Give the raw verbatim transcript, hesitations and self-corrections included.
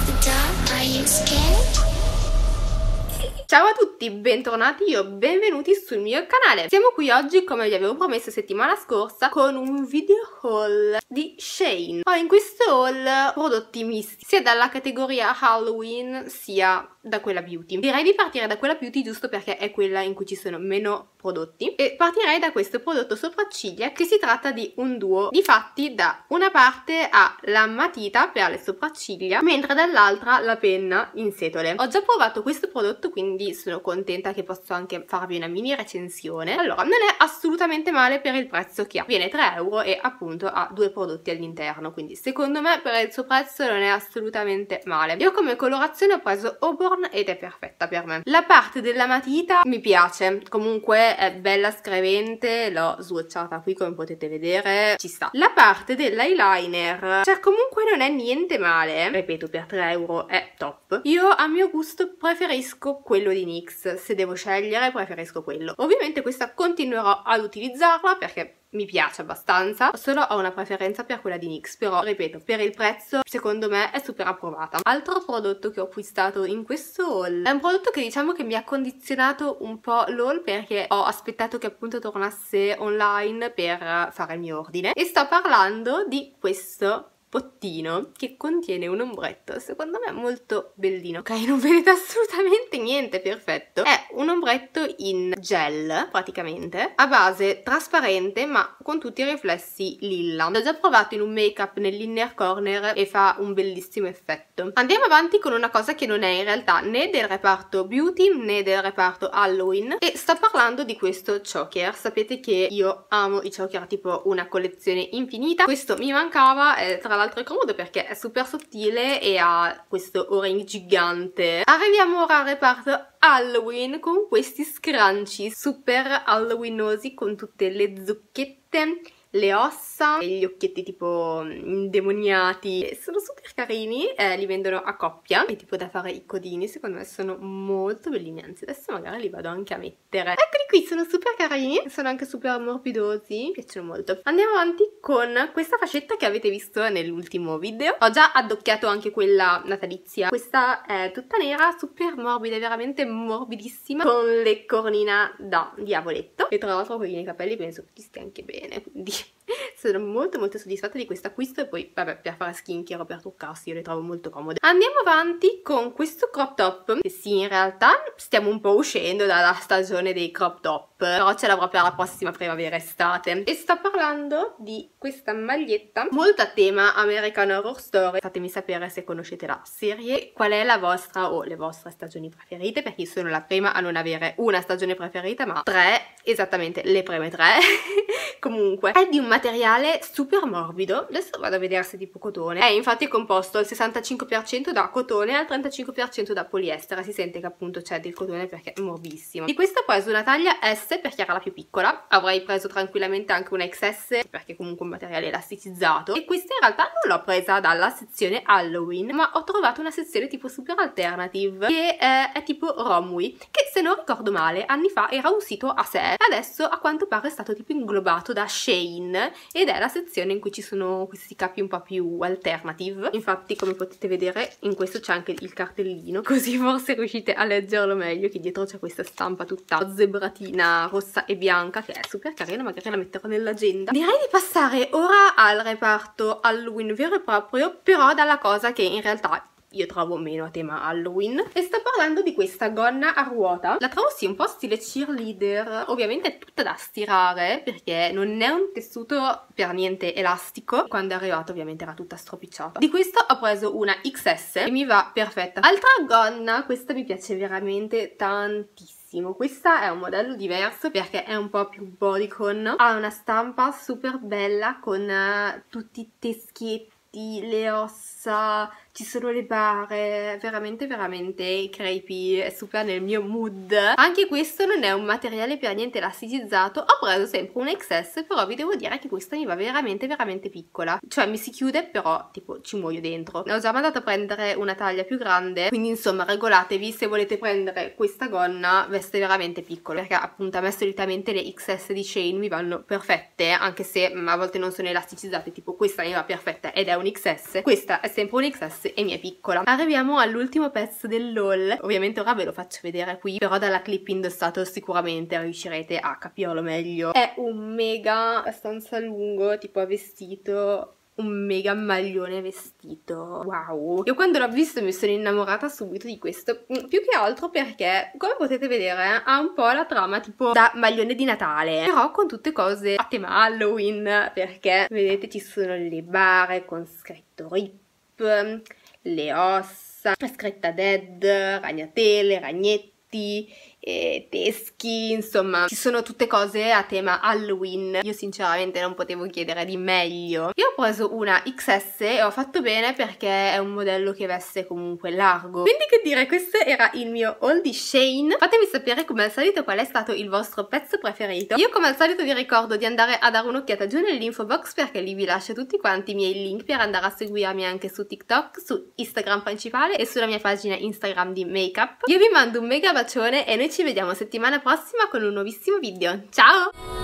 Ciao a tutti, bentornati o benvenuti sul mio canale. Siamo qui oggi, come vi avevo promesso settimana scorsa, con un video haul di Shein. Ho in questo haul prodotti misti, sia dalla categoria Halloween sia da quella beauty. Direi di partire da quella beauty giusto perché è quella in cui ci sono meno prodotti, e partirei da questo prodotto sopracciglia, che si tratta di un duo. Difatti da una parte ha la matita per le sopracciglia, mentre dall'altra la penna in setole. Ho già provato questo prodotto, quindi sono contenta che posso anche farvi una mini recensione. Allora, non è assolutamente male per il prezzo che ha, viene tre euro e appunto ha due prodotti all'interno, quindi secondo me per il suo prezzo non è assolutamente male. Io come colorazione ho preso Auburn ed è perfetta per me. La parte della matita mi piace, comunque è bella scrivente, l'ho swatchata qui come potete vedere, ci sta. La parte dell'eyeliner, cioè comunque non è niente male, ripeto, per tre euro è top. Io a mio gusto preferisco quello di NYX, se devo scegliere preferisco quello. Ovviamente questa continuerò ad utilizzarla perché mi piace abbastanza, solo ho una preferenza per quella di NYX, però ripeto, per il prezzo secondo me è super approvata. Altro prodotto che ho acquistato in questo haul è un prodotto che diciamo che mi ha condizionato un po' l'haul, perché ho aspettato che appunto tornasse online per fare il mio ordine, e sto parlando di questo pottino che contiene un ombretto, secondo me molto bellino. Ok, non vedete assolutamente niente, perfetto. È un ombretto in gel praticamente, a base trasparente ma con tutti i riflessi lilla. L'ho già provato in un make up nell'inner corner e fa un bellissimo effetto. Andiamo avanti con una cosa che non è in realtà né del reparto beauty né del reparto Halloween, e sto parlando di questo choker. Sapete che io amo i choker, tipo una collezione infinita. Questo mi mancava, è tra l'altro è comodo perché è super sottile e ha questo orange gigante. Arriviamo ora al reparto Halloween con questi scrunchie super halloweenosi con tutte le zucchette, le ossa e gli occhietti tipo indemoniati. Sono super carini, eh, li vendono a coppia, è tipo da fare i codini, secondo me sono molto bellini, anzi adesso magari li vado anche a mettere. Eccoli qui, sono super carini, sono anche super morbidosi, mi piacciono molto. Andiamo avanti con questa fascetta che avete visto nell'ultimo video. Ho già addocchiato anche quella natalizia. Questa è tutta nera, super morbida, veramente morbidissima, con le cornina da diavoletto, e tra l'altro con i miei capelli penso che ti stia anche bene, quindi sono molto molto soddisfatta di questo acquisto. E poi vabbè, per fare skincare o per truccarsi io le trovo molto comode. Andiamo avanti con questo crop top, che sì, in realtà stiamo un po' uscendo dalla stagione dei crop top, però ce l'avrò per la prossima primavera estate, e sto parlando di questa maglietta molto a tema American Horror Story. Fatemi sapere se conoscete la serie, qual è la vostra o le vostre stagioni preferite, perché io sono la prima a non avere una stagione preferita ma tre, esattamente le prime tre. Comunque è di un materiale super morbido, adesso vado a vedere se è tipo cotone. È infatti composto al sessantacinque per cento da cotone e al trentacinque per cento da poliestere. Si sente che appunto c'è del cotone perché è morbidissimo. Di questa ho preso una taglia S perché era la più piccola, avrei preso tranquillamente anche una X S perché comunque è un materiale elasticizzato, e questa in realtà non l'ho presa dalla sezione Halloween ma ho trovato una sezione tipo super alternative che è, è tipo Romwe, che se non ricordo male anni fa era un sito a sé, adesso a quanto pare è stato tipo inglobato da Shein ed è la sezione in cui ci sono questi capi un po' più alternative. Infatti come potete vedere in questo c'è anche il cartellino, così forse riuscite a leggerlo meglio, che dietro c'è questa stampa tutta zebratina rossa e bianca che è super carina, magari la metterò nell'agenda. Direi di passare ora al reparto Halloween vero e proprio, però dalla cosa che in realtà io trovo meno a tema Halloween, e sto parlando di questa gonna a ruota. La trovo sì un po' stile cheerleader, ovviamente è tutta da stirare perché non è un tessuto per niente elastico. Quando è arrivata ovviamente era tutta stropicciata. Di questo ho preso una X S e mi va perfetta. Altra gonna, questa mi piace veramente tantissimo. Questa è un modello diverso perché è un po' più bodycon, ha una stampa super bella con uh, tutti i teschietti, le ossa, ci sono le bare, veramente veramente creepy, è super nel mio mood. Anche questo non è un materiale per niente elasticizzato, ho preso sempre un X S, però vi devo dire che questa mi va veramente veramente piccola, cioè mi si chiude però tipo ci muoio dentro. Ho già mandato a prendere una taglia più grande, quindi insomma regolatevi se volete prendere questa gonna, veste veramente piccolo, perché appunto a me solitamente le X S di Shein mi vanno perfette, anche se a volte non sono elasticizzate, tipo questa mi va perfetta ed è un X S, questa è sempre un X S e mi è piccola. Arriviamo all'ultimo pezzo dell'haul, ovviamente ora ve lo faccio vedere qui, però dalla clip indossato sicuramente riuscirete a capirlo meglio. È un mega abbastanza lungo, tipo a vestito, un mega maglione vestito. Wow, io quando l'ho visto mi sono innamorata subito di questo, più che altro perché, come potete vedere, ha un po' la trama tipo da maglione di Natale, però con tutte cose a tema Halloween, perché vedete ci sono le bare con scritto Rip, le ossa, scritta Dead, ragnatele, ragnetti, e teschi, insomma ci sono tutte cose a tema Halloween. Io sinceramente non potevo chiedere di meglio. Io ho preso una X S e ho fatto bene perché è un modello che veste comunque largo, quindi che dire, questo era il mio haul di Shein. Fatemi sapere come al solito qual è stato il vostro pezzo preferito. Io come al solito vi ricordo di andare a dare un'occhiata giù nell'info box perché lì vi lascio tutti quanti i miei link per andare a seguirmi anche su TikTok, su Instagram principale e sulla mia pagina Instagram di make-up. Io vi mando un mega bacione e noi ci vediamo settimana prossima con un nuovissimo video. Ciao!